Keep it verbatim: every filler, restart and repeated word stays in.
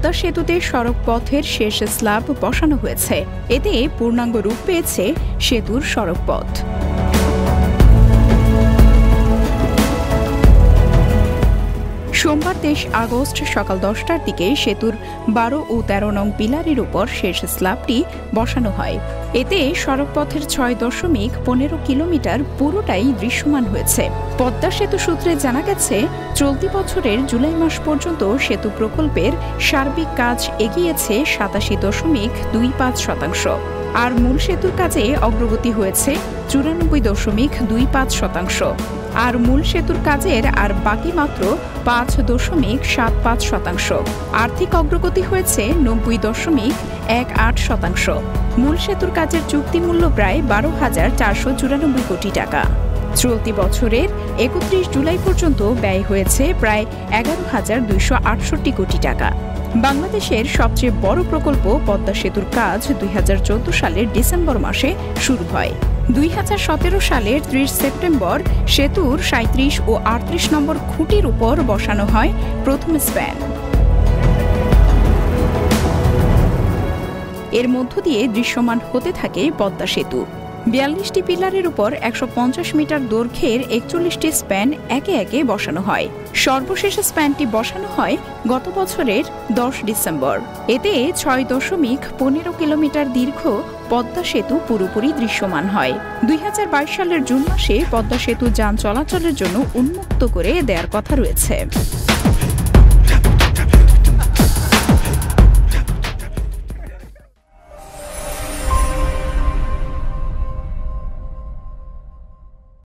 পদ্মা সেতুতে সড়ক পথের শেষ স্ল্যাব বসানো হয়েছে। এতে পূর্ণাঙ্গ রূপ পেয়েছে সেতুর সড়ক পথ। সোমবার তেইশ আগস্ট সকাল দশটার দিকে সেতুর বারো ও তেরো নং পিলারের উপর শেষ স্ল্যাবটি বসানো হয়। এতে সড়কপথের ছয় দশমিক পনেরো কিলোমিটার পুরোটাই দৃশ্যমান হয়েছে। পদ্মা সেতু সূত্রে জানা গেছে, চলতি বছরের জুলাই মাস পর্যন্ত সেতু প্রকল্পের সার্বিক কাজ এগিয়েছে সাতাশি দশমিক দুই পাঁচ শতাংশ, আর মূল সেতুর কাজে অগ্রগতি হয়েছে চুরানব্বই দশমিক দুই পাঁচ শতাংশ, আর মূল সেতুর কাজের আর বাকি মাত্র পাঁচ দশমিক সাত পাঁচ শতাংশ। আর্থিক অগ্রগতি হয়েছে নব্বই দশমিক এক আট শতাংশ। মূল সেতুর কাজের চুক্তি মূল্য প্রায় বারো হাজার চারশো চুরানব্বই কোটি টাকা। চলতি বছরের একত্রিশ জুলাই পর্যন্ত ব্যয় হয়েছে প্রায় এগারো হাজার দুইশো আটষট্টি কোটি টাকা। বাংলাদেশের সবচেয়ে বড় প্রকল্প পদ্মা সেতুর কাজ দুই হাজার চোদ্দ সালের ডিসেম্বর মাসে শুরু হয়। দুই হাজার সতেরো সালের ত্রিশ সেপ্টেম্বর সেতুর সাঁত্রিশ ও আটত্রিশ নম্বর খুঁটির উপর বসানো হয় প্রথম স্প্যান। এর মধ্য দিয়ে দৃশ্যমান হতে থাকে পদ্মা সেতু। বিয়াল্লিশটি পিলারের উপর একশো পঞ্চাশ মিটার দৈর্ঘ্যের একচল্লিশটি স্প্যান একে একে বসানো হয়। সর্বশেষ স্প্যানটি বসানো হয় গত বছরের দশ ডিসেম্বর। এতে ছয় দশমিক পনেরো কিলোমিটার দীর্ঘ পদ্মা সেতু পুরোপুরি দৃশ্যমান হয়। দুই হাজার বাইশ সালের জুন মাসে পদ্মা সেতু যান চলাচলের জন্য উন্মুক্ত করে দেওয়ার কথা রয়েছে।